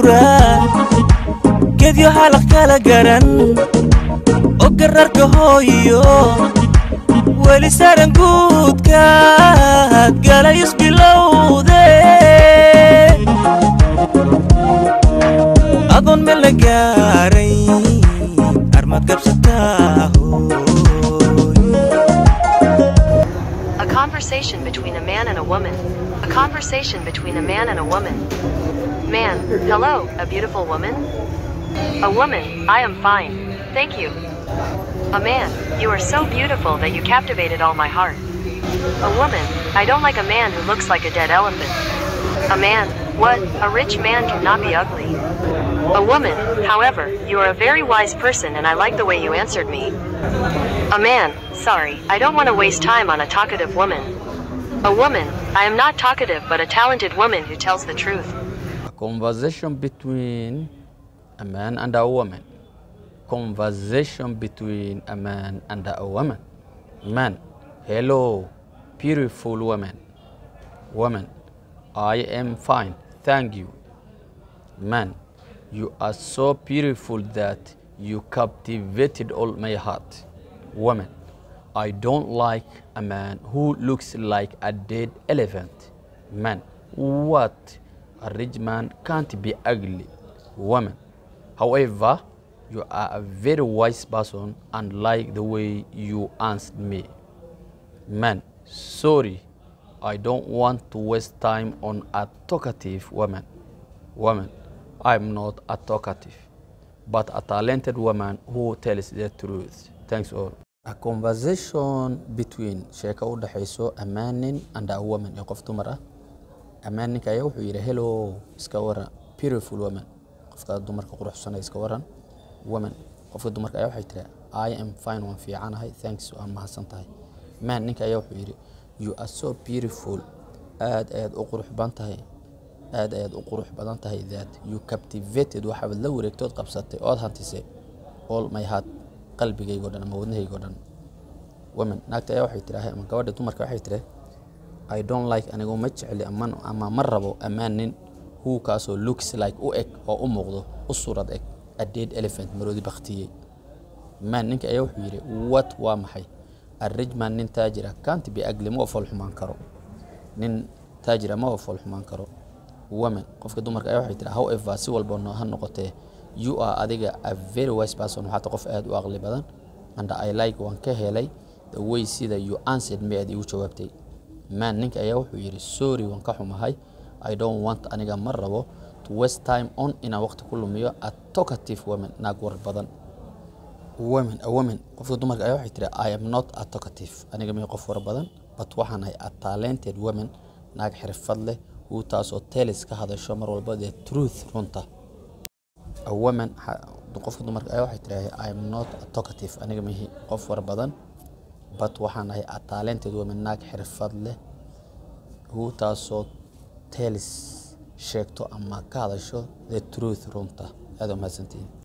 guuraan geedyo halaq kala garan oo gararka hooyo weli saran guudkaad galay isbilowde adoon meel la gaaray armaad kabsataa A conversation between a man and a woman. A conversation between a man and a woman. Man, hello, a beautiful woman? A woman, I am fine, thank you. A man, you are so beautiful that you captivated all my heart. A woman, I don't like a man who looks like a dead elephant. A man, what? A rich man cannot be ugly. A woman, however, you are a very wise person and I like the way you answered me. A man, sorry, I don't want to waste time on a talkative woman. A woman, I am not talkative but a talented woman who tells the truth. A conversation between a man and a woman. Conversation between a man and a woman. Man, hello, beautiful woman. Woman, I am fine, thank you. Man, you are so beautiful that you captivated all my heart. Woman, I don't like a man who looks like a dead elephant. Man, what? A rich man can't be ugly. Woman, however, you are a very wise person and like the way you answered me. Man, sorry, I don't want to waste time on a talkative woman. Woman, I'm not a talkative, but a talented woman who tells the truth. Thanks all. A conversation between sheeko u dhaxayso a man and a woman ee qof dumar ah. A man ninka ayaa wuxuu yiri hello iska waran beautiful woman qofka dumarka quruxsan iska waran woman qofka dumarka ayaa waxay tiri I am fine waan fiicanahay thanks waan mahadsantahay. Man ninka ayaa wuxuu yiri you are so beautiful aad u qurux badan tahay that you captivated waxaad la wareegtood qabsatay ood hantisay all my heart qalbigayga oo dhan ama wadnahayga oo dhan. Woman naagta ayaa waxay tiraahday ama gabadha dumarka waxay tiraahday I don't like anigu ma jecli ama ma rabo amaanin who kaasoo looks like u eg oo u muuqdo u suurad eg a dead elephant maroodi baktiyay. Man ninka ayaa wuxuu yiri what waa maxay a rich man nin taajira can't be ugly ma fool xumaan karo nin taajira ma fool xumaan karo. Woman qofka dumarka ayaa waxay tiraahday however si walba ha noqotee you are adiga a very wise person waxaad qof aad u aqli badan and I like waan ka helay the way sida you answered me aad igu jawaabtay. Man ninka ayaa wuxuu yiri sorry waan ka xumahay I don't want aniga ma rabo to waste time on ina waqti ku lumiyo a talkative woman naag war badan. A woman qofka dumarka ayaa waxay tiraahday I am not a talkative aniga ma qof war badan but waxaan ahay a talented woman naag xirfad leh uu taasoo tells ka hadasho mar walba the truth runta. A woman qofka dumarka ayaa waxay tiraahday I am not a talkative aniga ma qof war badan but waxaan ahay a talented woman naag xirfad leh uu taasoo tells sheegto ama ka hadasho the truth runta. aad u mahadsantiin.